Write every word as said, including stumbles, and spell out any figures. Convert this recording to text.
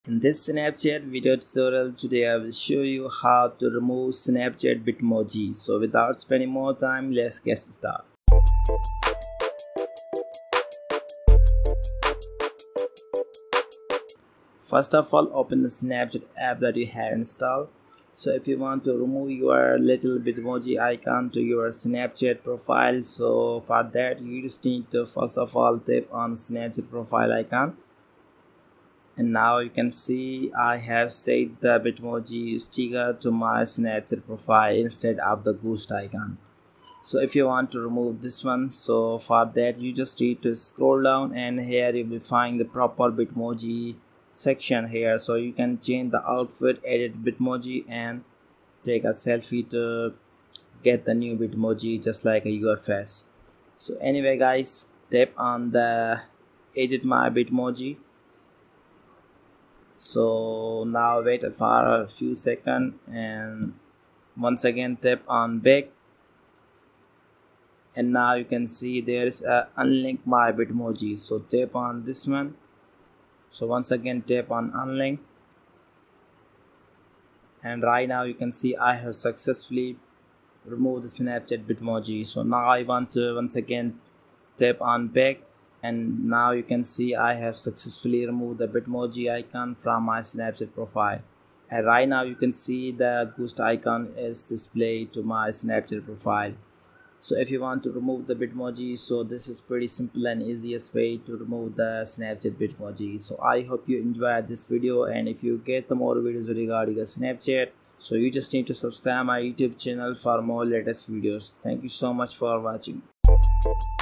In this Snapchat video tutorial today I will show you how to remove Snapchat Bitmoji. So without spending more time, let's get started. First of all, open the Snapchat app that you have installed. So if you want to remove your little Bitmoji icon to your Snapchat profile, so for that you just need to first of all tap on Snapchat profile icon. And now you can see I have set the Bitmoji sticker to my Snapchat profile instead of the ghost icon. So if you want to remove this one, so for that you just need to scroll down, and here you will find the proper Bitmoji section here. So you can change the outfit, edit Bitmoji, and take a selfie to get the new Bitmoji just like your face. So anyway guys, tap on the edit my Bitmoji. So now wait for a few seconds and once again tap on back, and now you can see there is a unlink my Bitmoji. So tap on this one. So once again tap on unlink, and right now you can see I have successfully removed the Snapchat Bitmoji. So now I want to once again tap on back, and now you can see I have successfully removed the Bitmoji icon from my Snapchat profile. And right now you can see the ghost icon is displayed to my Snapchat profile. So if you want to remove the Bitmoji, so this is pretty simple and easiest way to remove the Snapchat Bitmoji. So I hope you enjoyed this video, and if you get the more videos regarding a Snapchat, so you just need to subscribe my YouTube channel for more latest videos. Thank you so much for watching.